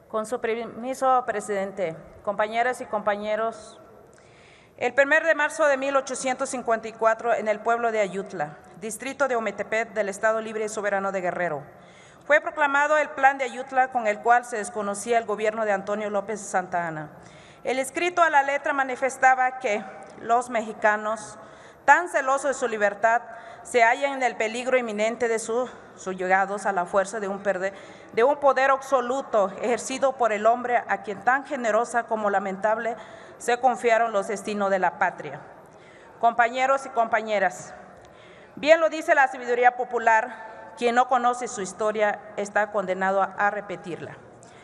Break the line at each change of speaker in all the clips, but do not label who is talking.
Con su permiso, presidente, compañeras y compañeros, el 1 de marzo de 1854, en el pueblo de Ayutla, distrito de Ometepec del Estado Libre y Soberano de Guerrero, fue proclamado el Plan de Ayutla, con el cual se desconocía el gobierno de Antonio López Santa Anna. El escrito a la letra manifestaba que los mexicanos, tan celosos de su libertad, se hallan en el peligro inminente de subyugados a la fuerza de un poder absoluto ejercido por el hombre a quien tan generosa como lamentable se confiaron los destinos de la patria. Compañeros y compañeras, bien lo dice la sabiduría popular, quien no conoce su historia está condenado a repetirla.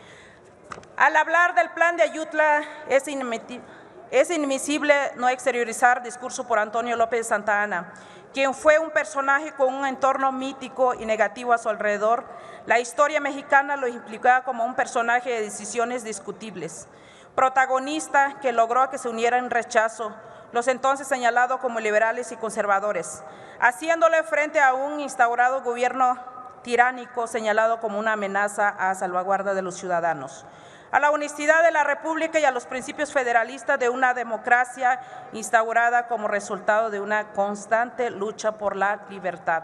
Al hablar del Plan de Ayutla, es inadmisible no exteriorizar discurso por Antonio López Santa Anna, quien fue un personaje con un entorno mítico y negativo a su alrededor. La historia mexicana lo implicaba como un personaje de decisiones discutibles, protagonista que logró que se uniera en rechazo los entonces señalados como liberales y conservadores, haciéndole frente a un instaurado gobierno tiránico señalado como una amenaza a salvaguarda de los ciudadanos, a la honestidad de la República y a los principios federalistas de una democracia instaurada como resultado de una constante lucha por la libertad.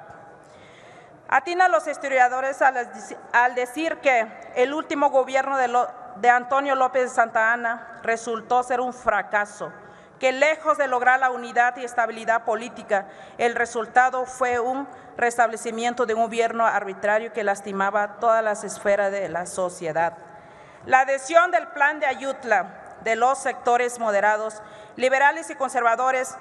Atinan los historiadores al decir que el último gobierno de Antonio López Santa Anna resultó ser un fracaso, que lejos de lograr la unidad y estabilidad política, el resultado fue un restablecimiento de un gobierno arbitrario que lastimaba todas las esferas de la sociedad. La adhesión del Plan de Ayutla de los sectores moderados, liberales y conservadores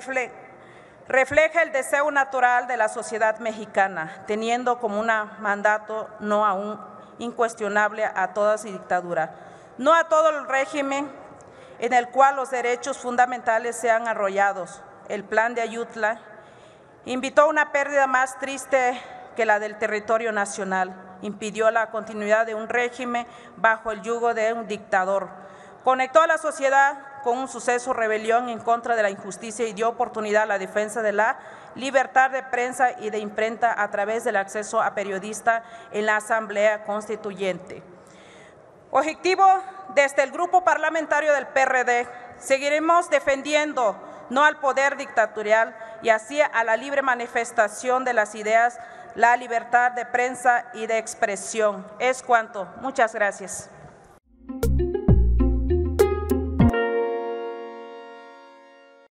refleja el deseo natural de la sociedad mexicana, teniendo como un mandato no aún incuestionable a toda dictadura, no a todo el régimen en el cual los derechos fundamentales sean arrollados. El Plan de Ayutla invitó a una pérdida más triste que la del territorio nacional, impidió la continuidad de un régimen bajo el yugo de un dictador, conectó a la sociedad con un suceso rebelión en contra de la injusticia y dio oportunidad a la defensa de la libertad de prensa y de imprenta a través del acceso a periodistas en la Asamblea Constituyente. Objetivo desde el Grupo Parlamentario del PRD, seguiremos defendiendo no al poder dictatorial y así a la libre manifestación de las ideas, la libertad de prensa y de expresión. Es cuanto. Muchas gracias.